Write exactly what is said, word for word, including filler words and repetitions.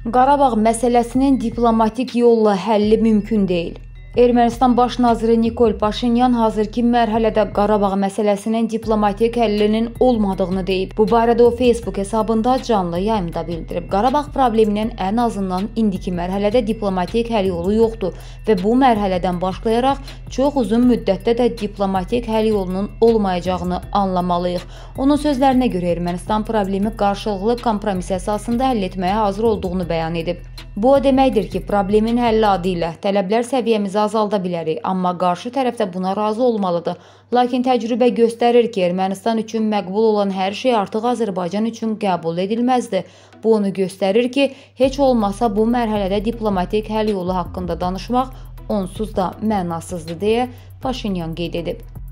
Qarabağ məsələsinin diplomatik yolla həlli mümkün deyil. Ermənistan Baş naziri Nikol Paşinyan hazırki mərhələdə Qarabağ məsələsinin diplomatik həllinin olmadığını deyib. Bu barədə o Facebook hesabında canlı yayımda bildirib. Qarabağ probleminin ən azından indiki mərhələdə diplomatik həll yolu yoxdur və bu mərhələdən başlayaraq çox uzun müddətdə də diplomatik həll yolunun olmayacağını anlamalıyıq. Onun sözlərinə görə Ermənistan problemi qarşılıqlı kompromis əsasında həll etməyə hazır olduğunu bəyan edib. Bu o deməkdir ki, problemin həlli adı ilə tələblər səviyyəmizi azalda bilərik, amma qarşı tərəf də buna razı olmalıdır. Lakin təcrübə göstərir ki, Ermənistan üçün məqbul olan hər şey artıq Azərbaycan üçün qəbul edilməzdir. Bu onu göstərir ki, heç olmasa bu mərhələdə diplomatik həll yolu haqqında danışmaq onsuz da mənasızdır deyə Paşinyan qeyd edib.